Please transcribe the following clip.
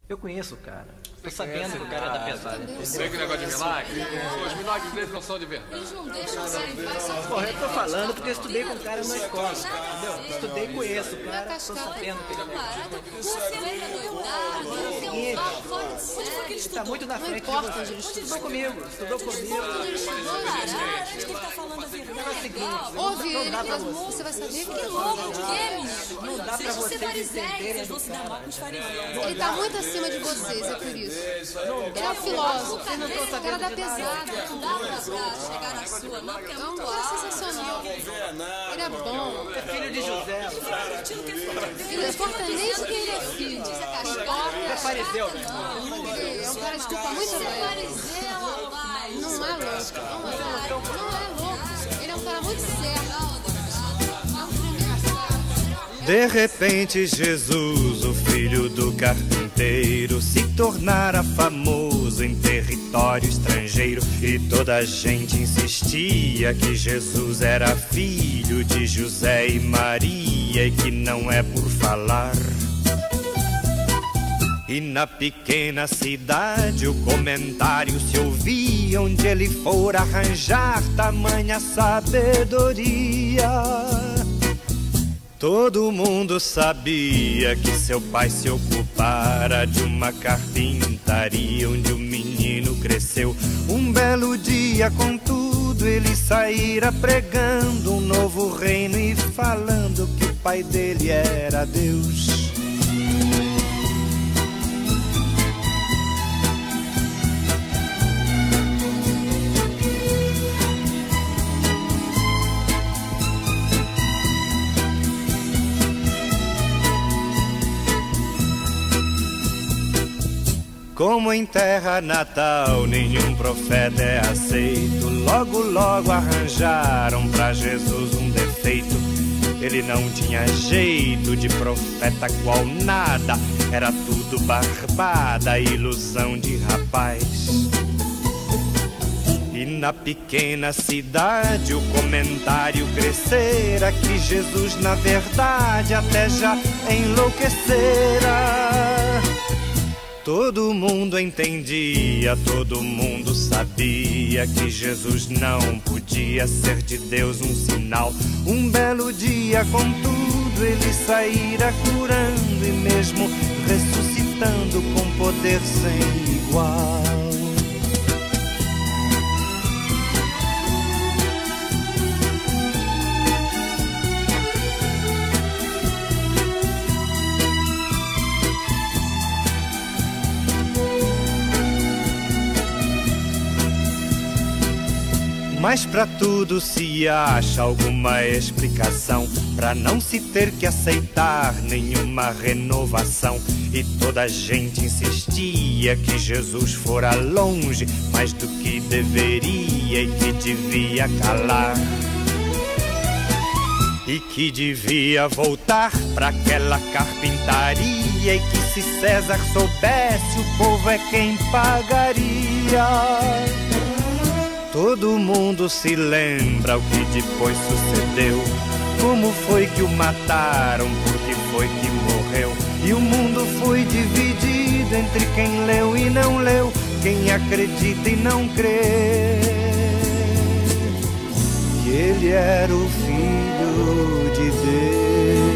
Eu conheço o cara. Tô sabendo que o cara tá pesado. Vê que negócio de milagre? Os milagres dele não são de verdade. Eles não deixam sair em paz só Porra, eu tô falando porque eu estudei com o cara na escola, entendeu? Estudei e conheço o cara, tô sabendo que ele é. Você é doidado, fora de série. Ele tá muito na frente de você. Estudou comigo. Ele estudou, cara. Acho que ele tá falando a verdade. Ouve ele mesmo, você vai saber que louco. Não dá pra vocês entenderem do cara. Ele tá muito acima de vocês, é por isso. Ele é um filósofo, o cara da pesada. Não dá pra chegar na sua, não, porque é É um muito cara alto. sensacional. Ele é bom. É filho de José. Ele não importa nem de quem ele é filho. É fariseu, velho. Ele é um cara de culpa muito velho. Fariseu, rapaz. Não é louco, não é louco. Ele é um cara muito certo. É um primeiro cara. De repente Jesus, o filho do carpinteiro, se tornara famoso em território estrangeiro. E toda a gente insistia que Jesus era filho de José e Maria, e que não é por falar. E na pequena cidade o comentário se ouvia, onde ele for arranjar tamanha sabedoria. Todo mundo sabia que seu pai se ocupara de uma carpintaria onde o menino cresceu. Um belo dia, contudo, ele saíra pregando um novo reino e falando que o pai dele era Deus. Como em terra natal nenhum profeta é aceito, logo logo arranjaram pra Jesus um defeito. Ele não tinha jeito de profeta qual nada, era tudo barbada, ilusão de rapaz. E na pequena cidade o comentário crescera que Jesus na verdade até já enlouquecera. Todo mundo entendia, todo mundo sabia que Jesus não podia ser de Deus um sinal. Um belo dia, contudo, ele saíra curando e mesmo ressuscitando com poder sem igual. Mas pra tudo se acha alguma explicação, pra não se ter que aceitar nenhuma renovação. E toda a gente insistia que Jesus fora longe, mais do que deveria e que devia calar. E que devia voltar pra aquela carpintaria, e que se César soubesse, o povo é quem pagaria. Todo mundo se lembra o que depois sucedeu, como foi que o mataram, por que foi que morreu. E o mundo foi dividido entre quem leu e não leu, quem acredita e não crê que ele era o Filho de Deus.